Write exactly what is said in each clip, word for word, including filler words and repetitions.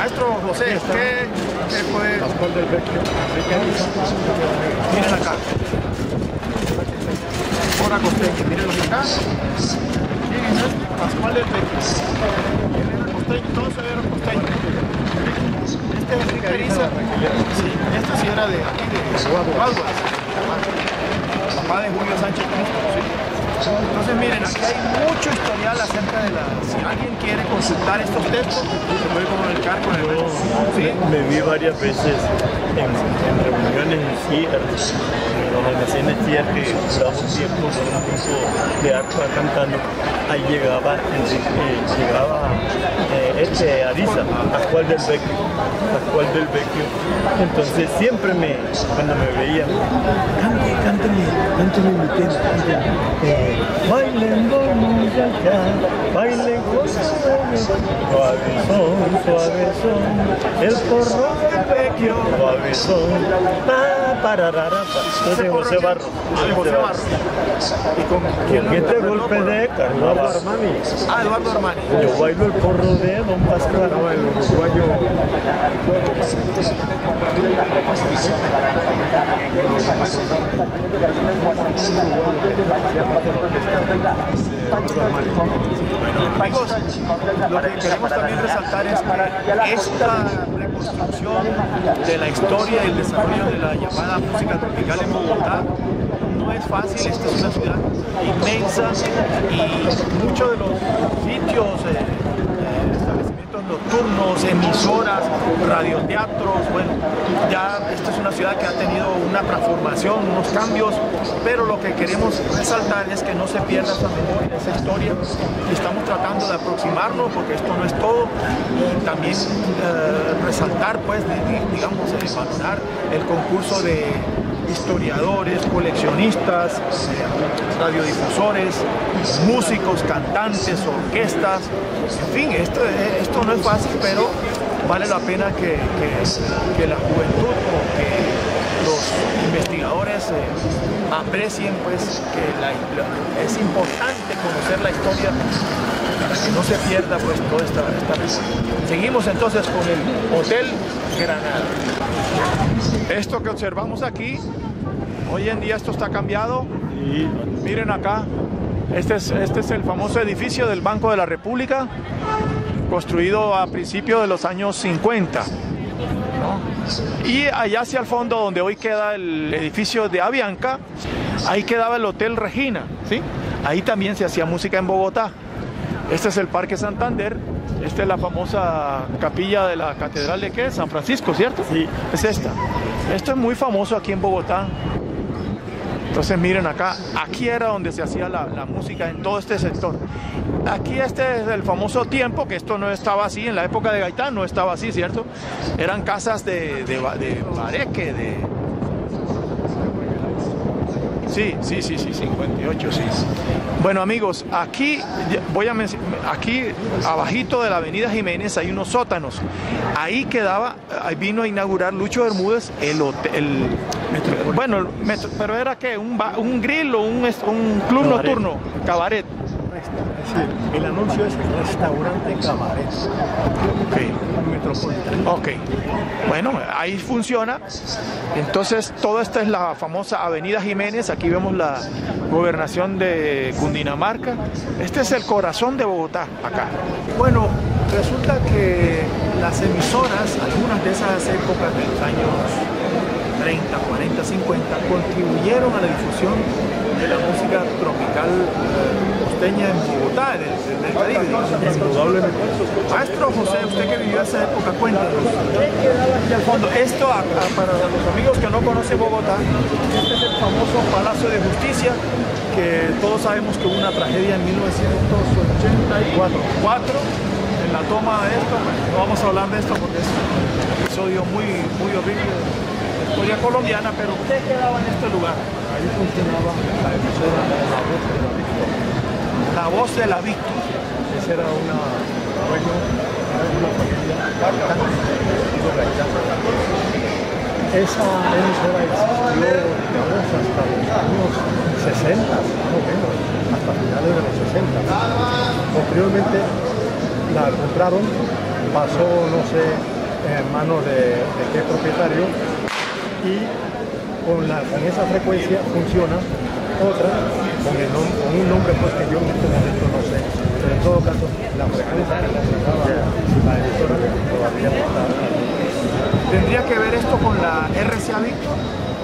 Maestro José, ¿qué, qué fue? Pascual del Vecchio. Miren acá. Hora costeña, miren acá. Miren, Pascual del Vecchio. Miren costeño, todos se vieron costeños. Este es Enrique Ariza. Sí, este sí era de aquí, de Guaduas. Papá de Julio Sánchez Cristo, ¿sí? Entonces miren, aquí hay mucho historial acerca de la... Si alguien quiere consultar estos textos, se puede comunicar con el... Yo ¿sí? me vi varias veces en, en reuniones en C I E R, en los almacenes C I E R que duramos tiempo con un grupo de arpa cantando. Ahí llegaba, eh, llegaba eh, este Ariza, Pascual del Vecchio, Pascual del Vecchio. Entonces siempre me, cuando me veían, cante, cánteme, cánteme mi tema, cánteme. Eh, bailen, vamos acá, bailen con suavezón, suavezón, el porro del Vecchio, suavezón, pa, pararara, pa. Yo de José Barros. De José Barros. ¿Y con quién Con este golpe de Eduardo Armani. Ah, Eduardo Armani. Yo bailo el porro de Don Pascual. No, el uruguayo. Amigos, lo que queremos también resaltar es que esta reconstrucción de la historia y el desarrollo de la llamada música tropical en Bogotá no es fácil. Esta es una ciudad inmensa y muchos de los sitios, eh, eh, establecimientos nocturnos, emisoras, radioteatros, bueno, ya esta es una ciudad que ha tenido una transformación, unos cambios, pero lo que queremos resaltar es que no se pierda esa memoria, esa historia, y estamos tratando de aproximarnos, porque esto no es todo, y también eh, resaltar, pues, de, de, digamos, eh, valorar el concurso de historiadores, coleccionistas, radiodifusores, músicos, cantantes, orquestas, en fin, esto, esto no es fácil, pero vale la pena que, que, que la juventud o que los investigadores eh, aprecien, pues, que la, la, es importante conocer la historia para que no se pierda, pues, toda esta, esta región. Seguimos entonces con el Hotel Granada. Esto que observamos aquí, hoy en día esto está cambiado. Sí. Miren acá, este es, este es el famoso edificio del Banco de la República, construido a principios de los años cincuenta, ¿no? Y allá hacia el fondo, donde hoy queda el edificio de Avianca, ahí quedaba el Hotel Regina, ¿sí? Ahí también se hacía música en Bogotá. Este es el Parque Santander. Esta es la famosa capilla de la Catedral de ¿qué? San Francisco, ¿cierto? Sí. Es esta. Esto es muy famoso aquí en Bogotá. Entonces miren acá, aquí era donde se hacía la, la música en todo este sector. Aquí este es el famoso tiempo, que esto no estaba así, en la época de Gaitán no estaba así, ¿cierto? Eran casas de, de, de bareque, de... Sí, sí, sí, sí, cincuenta y ocho, sí. Bueno, amigos, aquí voy a aquí abajito de la avenida Jiménez hay unos sótanos. Ahí quedaba, ahí vino a inaugurar Lucho Bermúdez el hotel, el, metro, bueno, el metro, pero era que un, un grill o un, un club cabaret. Nocturno, cabaret. Es decir, el anuncio es restaurante cabaret. Okay. Metropolitano. Ok, bueno, ahí funciona. Entonces, toda esta es la famosa avenida Jiménez. Aquí vemos la gobernación de Cundinamarca. Este es el corazón de Bogotá, acá. Bueno, resulta que las emisoras, algunas de esas épocas de los años treinta, cuarenta, cincuenta, contribuyeron a la difusión de la música tropical costeña en Bogotá, en el, en el Caribe. Indudablemente. Maestro José, usted que vivió esa época, cuéntanos. Aquí al fondo, esto a, a, para los amigos que no conocen Bogotá, este es el famoso Palacio de Justicia, que todos sabemos que hubo una tragedia en mil novecientos ochenta y cuatro en la toma de esto. No vamos a hablar de esto porque es un episodio muy, muy horrible de la historia colombiana, pero ¿qué quedaba en este lugar? Ahí funcionaba la emisora La Voz de la Víctima. La Voz de la Víctima. Esa era una, bueno, era una familia Esa emisora existió, digamos, hasta los años sesenta, no menos, hasta finales de los sesenta. Posteriormente la compraron pasó, no sé, en manos de, de qué propietario, y con, la, con esa frecuencia funciona otra, con, el nom con un nombre pues que yo en este momento no sé, pero en todo caso la frecuencia que utilizaba la emisora todavía no está. ¿Tendría que ver esto con la R C A Victor?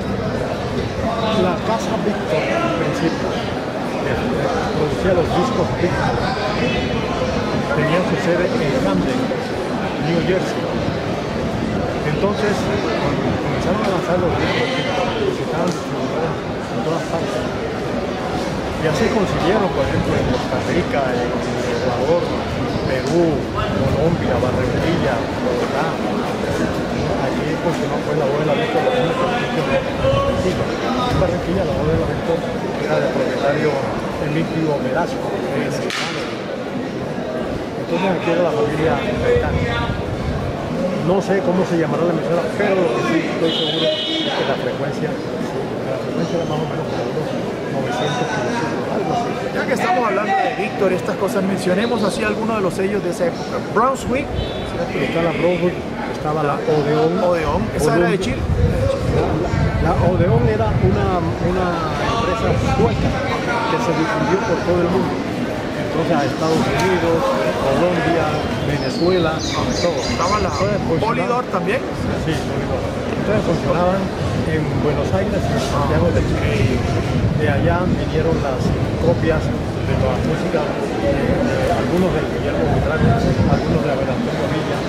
La casa Victor, en principio, que producía los discos Victor, tenía su sede en Camden, New Jersey. Entonces, cuando comenzaron a lanzar los discos Victor, se estaban distribuidos en todas partes. Y así consiguieron, por ejemplo, en Costa Rica, en Ecuador, Perú, Colombia, Barranquilla, Bogotá. Allí funcionó pues la voz de la Victor, la única Barranquilla. En Barranquilla la voz de la Victor era del propietario Emilio Velasco, mexicano. Entonces aquí era la familia británica. No sé cómo se llamará la emisora, pero lo que sí estoy seguro es que la frecuencia, la frecuencia era más o menos como unos novecientos kilociclos, algo así. Ya que estamos hablando de Victor y estas cosas, mencionemos así algunos de los sellos de esa época. Brunswick, está la Brunswick, estaba la Odeon. Odeon, esa era de Chile. La, la Odeon era una, una empresa sueca que se difundió por todo el mundo. Entonces a Estados Unidos, Colombia, Venezuela, todo. ¿Estaba la Polydor también? Sí, Polydor. Entonces funcionaban en Buenos Aires y en Santiago de Chile. De allá vinieron las copias de la música, de, de algunos de Guillermo Buitrago, algunos de Abel Antonio Villa.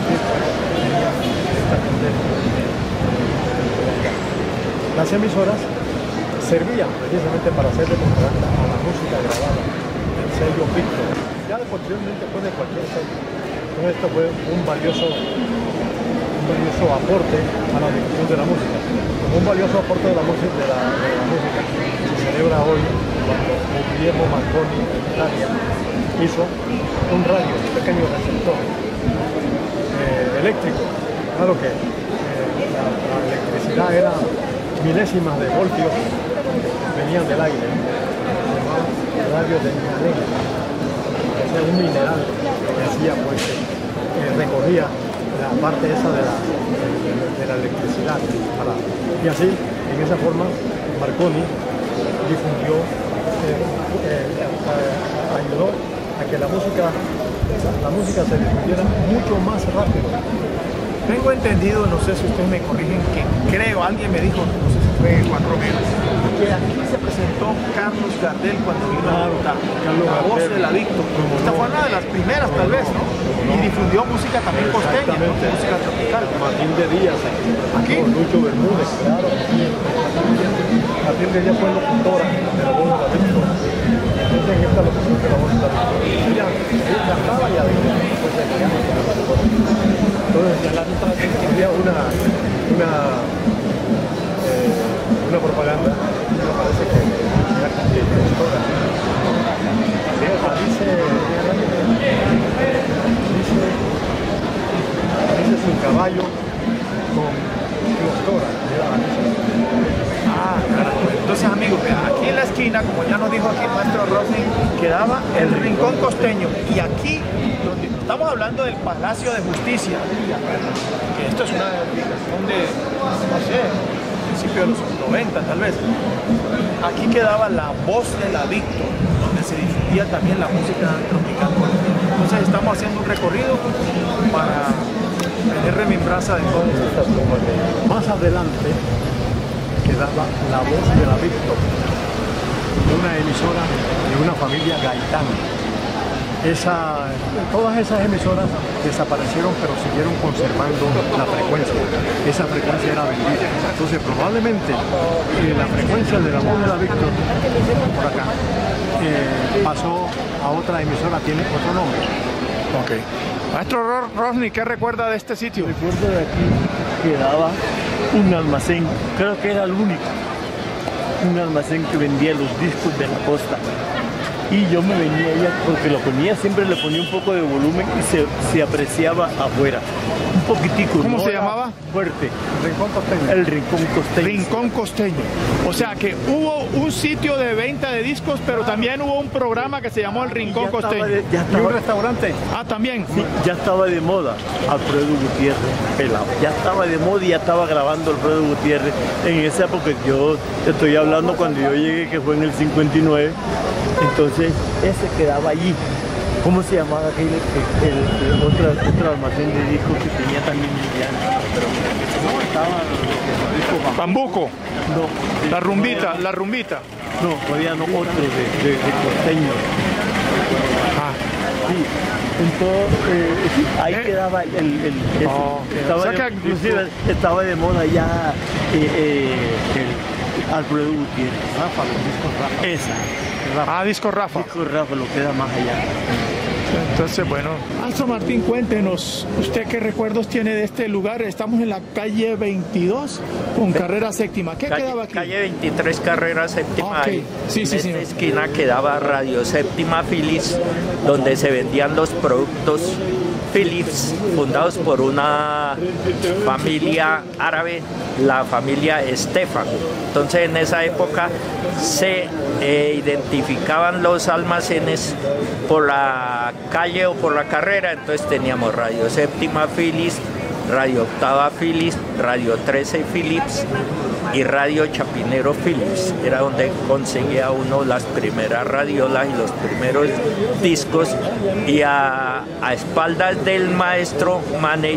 Las emisoras servían precisamente para hacerle propaganda a la música grabada, el sello Victor. Ya posteriormente fue de cualquier sello. Entonces esto fue un valioso, un valioso aporte a la difusión de la música. Un valioso aporte de la música, de la, de la música se celebra hoy cuando Guillermo Marconi en Italia hizo un radio, un pequeño receptor eh, eléctrico. Claro que eh, la, la electricidad era milésimas de voltios que venían del aire, el radio de mineral, era un mineral que hacía pues eh, recorría la parte esa de la, de, de la electricidad para, y así en esa forma Marconi difundió eh, eh, eh, ayudó a que la música la música se difundiera mucho más rápido. Tengo entendido, no sé si ustedes me corrigen, que creo, alguien me dijo, no sé si fue Juan Romero, que aquí se presentó Carlos Gardel cuando vino a Bogotá, la voz de la Victor. Esta fue una de las primeras tal vez, ¿no? Y difundió música también costeña, ¿no? Música tropical. Martín de Díaz, aquí. Lucho Bermúdez, claro. Martín de Díaz fue locutora de la voz de la Victor. Entonces en esta locución de la voz de la Victor. Ella, ella cantaba y además pues se quedaba con la voz. Entonces había una, una, eh, una propaganda, me parece que era compositora. Dice, dice, dice su caballo con Clostora. Ah, claro. Entonces amigos, aquí en la esquina, como ya nos dijo aquí el maestro Rosny, quedaba el Rincón Costeño. Y aquí, donde estamos hablando del Palacio de Justicia, que esto es una edificación de, no sé, principio de los noventa tal vez. Aquí quedaba la voz de la Victor, donde se difundía también la música tropical colombiana. Entonces estamos haciendo un recorrido para tener remembranza de todo esto. Más adelante quedaba la voz de la Victor, una emisora de una familia Gaitán. Esa, todas esas emisoras desaparecieron, pero siguieron conservando la frecuencia. Esa frecuencia era vendida. Entonces probablemente eh, la frecuencia de la voz de la Victor por acá eh, pasó a otra emisora, tiene otro nombre. Ok. Maestro Rosny, ¿qué recuerda de este sitio? Recuerdo de aquí quedaba un almacén, creo que era el único, un almacén que vendía los discos de la costa. y yo me venía allá porque lo ponía, siempre le ponía un poco de volumen y se, se apreciaba afuera. Un poquitico. ¿Cómo no se llamaba? Fuerte. Rincón Costeño. El Rincón Costeño. Rincón Costeño. O sea que hubo un sitio de venta de discos, pero también hubo un programa que se llamó el Rincón Ya Costeño. estaba de- ya ¿Y estaba- un restaurante? Ah, también. Sí, ya estaba de moda Alfredo Gutiérrez, pelado. Ya estaba de moda y ya estaba grabando Alfredo Gutiérrez. En esa época, yo te estoy hablando cuando yo llegué, que fue en el cincuenta y nueve. Entonces, ese quedaba allí. ¿Cómo se llamaba aquel el, el, el otro, otro almacén de discos que tenía también Liliana? Pero no, estaba los discos Bambuco. No, La rumbita, la rumbita. no, todavía no, otro de, de, de costeño. Ah, Sí, entonces, eh, sí, ahí ¿Eh? quedaba el... el, el Oh, estaba o sea de, que- inclusive estaba de moda ya eh, eh, el Alfredo Gutiérrez. Rafa, los discos Rafa. Esa, ah, disco Rafa. Disco Rafa lo queda más allá. Entonces, bueno. Maestro Martín, cuéntenos, ¿usted qué recuerdos tiene de este lugar? Estamos en la calle veintidós con carrera séptima. ¿Qué Calle, quedaba aquí? calle veintitrés, carrera séptima. Ok. Ahí, Sí, sí, en sí. esta esquina quedaba Radio Séptima Philips, donde se vendían los productos Philips, fundados por una familia árabe, la familia Estefan. Entonces, en esa época se eh, identificaban los almacenes por la calle o por la carrera. Entonces teníamos Radio Séptima Philips, Radio Octava Philips, Radio trece Philips y Radio Chapinero Philips. Era donde conseguía uno las primeras radiolas y los primeros discos. Y a, a espaldas del maestro Maney,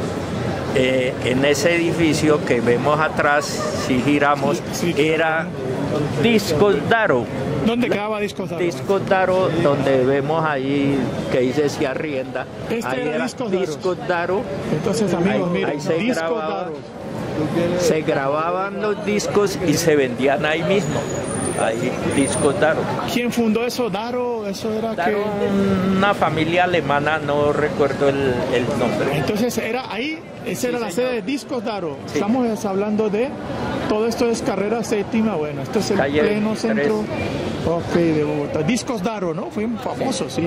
eh, en ese edificio que vemos atrás, si giramos, Sí, sí. era Discos Daro. ¿Dónde quedaba Discos Daro? Discos Daro, donde vemos ahí que dice si arrienda. Este ahí era Discos Daros. Discos Daro. Entonces, amigos, Ahí- miren, ahí se Discos grababa. Daro. Se grababan los discos y se vendían ahí mismo. Ahí, Discos Daro. ¿Quién fundó eso? Daro, eso era Daro, que... una familia alemana, no recuerdo el, el nombre. Entonces era ahí, esa era la señor. sede de Discos Daro. Sí. Estamos hablando de, todo esto es carrera séptima, bueno, esto es el Calle pleno veintitrés. centro, ok, de Bogotá. Discos Daro, ¿no? Fue famoso, sí.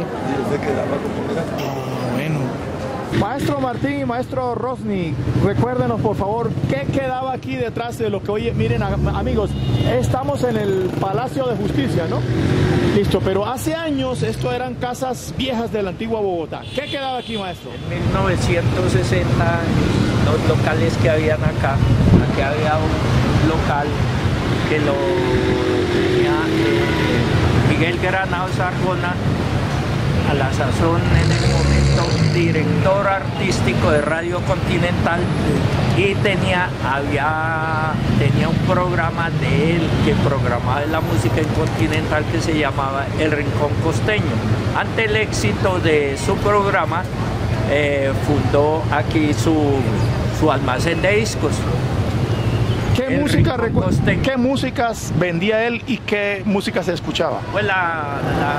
Ah, bueno. Maestro Martín y maestro Rosny, recuérdenos por favor, ¿qué quedaba aquí detrás de lo que hoy, miren a- amigos, estamos en el Palacio de Justicia, ¿no? Listo, pero hace años esto eran casas viejas de la antigua Bogotá. ¿Qué quedaba aquí, maestro? En mil novecientos sesenta, los locales que habían acá, aquí había un local que lo tenía eh, Miguel Granados Arjona, a la sazón en el momento director artístico de Radio Continental, y tenía, había, tenía un programa de él que programaba la música en Continental que se llamaba El Rincón Costeño. Ante el éxito de su programa, eh, fundó aquí su, su almacén de discos. ¿Qué, El música, Rincón recu- Costeño. ¿Qué músicas vendía él y qué música se escuchaba? Pues la,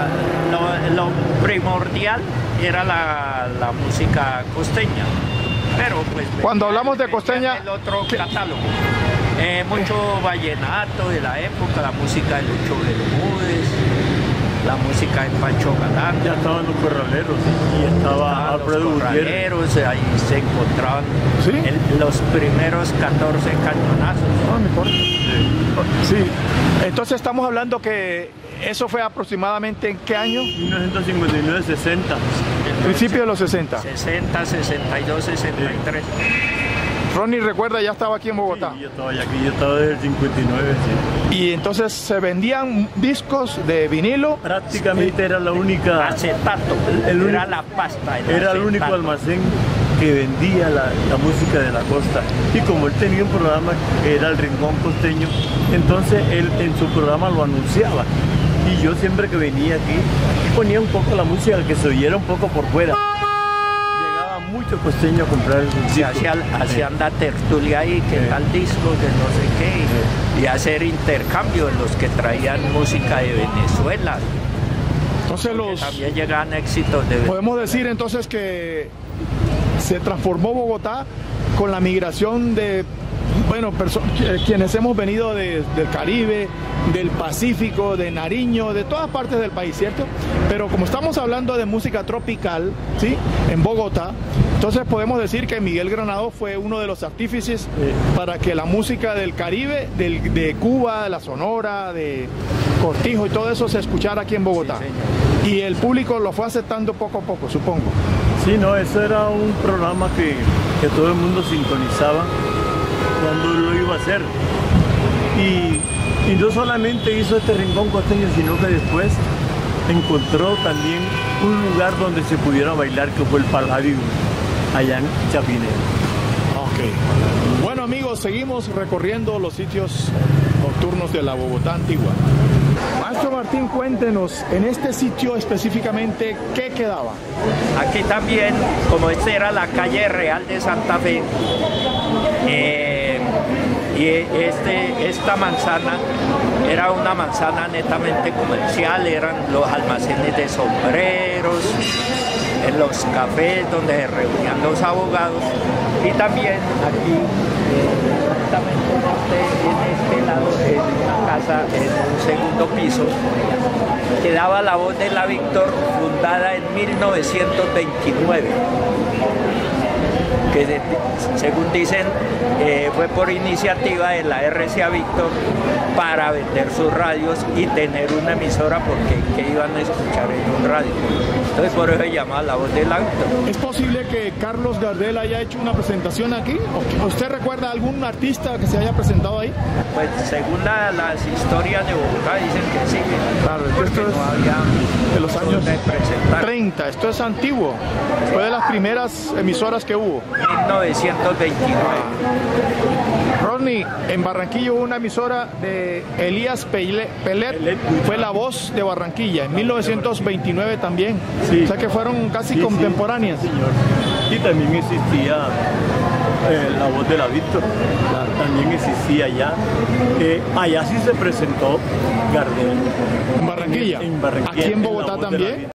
la- lo, lo primordial era la, la música costeña, pero pues... Cuando venía- hablamos de venía costeña, el otro ¿qué? catálogo. Eh, mucho vallenato de la época, la música de Lucho Bermúdez, la música de Pancho Galán. Ya estaban los corraleros y estaba estaban Alfredo los Gutiérrez. corraleros, ahí se encontraban ¿Sí? el- los primeros catorce cañonazos. Ah, mejor. Sí. Entonces estamos hablando que eso fue aproximadamente ¿en qué año? mil novecientos cincuenta y nueve, sesenta. Principio de los sesenta. sesenta, sesenta y dos, sesenta y tres. Ronnie recuerda, ya estaba aquí en Bogotá. Sí, yo estaba ya aquí, yo estaba desde el cincuenta y nueve, sí. Y entonces se vendían discos de vinilo. Prácticamente era la única, Acetato, El único- era la pasta. era el único acetato. almacén que vendía la, la música de la costa. Y como él tenía un programa que era el Rincón Costeño, entonces él en su programa lo anunciaba. Y yo siempre que venía aquí ponía un poco la música que se oyera un poco por fuera. Llegaba mucho costeño a comprar el Se disco. hacían, hacían la tertulia ahí, que Sí. tal disco, que no sé qué, y, y hacer intercambio en los que traían música de Venezuela. Entonces los También llegaban éxitos de podemos decir entonces que se transformó Bogotá con la migración de bueno, quienes hemos venido de, del Caribe, del Pacífico, de Nariño, de todas partes del país, ¿cierto? Pero como estamos hablando de música tropical, ¿sí? En Bogotá, entonces podemos decir que Miguel Granados fue uno de los artífices sí. para que la música del Caribe, del, de Cuba, de la Sonora, de Cortijo y todo eso se escuchara aquí en Bogotá. Sí, y el público lo fue aceptando poco a poco, supongo. Sí, no, eso era un programa que, que todo el mundo sintonizaba cuando lo iba a hacer. Y, y no solamente hizo este Rincón Costeño, sino que después encontró también un lugar donde se pudiera bailar, que fue el Palladium, allá en Chapinero. Ok. Bueno amigos, seguimos recorriendo los sitios nocturnos de la Bogotá antigua. Maestro Martín, cuéntenos, en este sitio específicamente, ¿qué quedaba? Aquí también, como esta era la calle Real de Santa Fe, eh, y este, esta manzana era una manzana netamente comercial, eran los almacenes de sombreros, en los cafés donde se reunían los abogados, y también aquí, exactamente en este lado, en una casa, en un segundo piso, quedaba La Voz de la Víctor, fundada en mil novecientos veintinueve. Que de, según dicen eh, fue por iniciativa de la R C A Víctor para vender sus radios y tener una emisora, porque que iban a escuchar en un radio. Entonces por eso se llama La Voz de la Víctor. ¿Es posible que Carlos Gardel haya hecho una presentación aquí? ¿Usted recuerda algún artista que se haya presentado ahí? Pues según la, las historias de Bogotá dicen que sí. Claro, esto es no había de los años treinta, esto es antiguo. Fue de las primeras emisoras que hubo. mil novecientos veintinueve. Rodney, en Barranquilla hubo una emisora de Elías Pelet, fue La Voz de Barranquilla, en mil novecientos veintinueve también. Sí. O sea que fueron casi sí, contemporáneas. Sí, señor. Y también existía eh, La Voz de la Víctor, claro. También existía allá. Eh, allá sí se presentó Gardel. ¿En Barranquilla? En, en Barranquilla. ¿Aquí en Bogotá en también?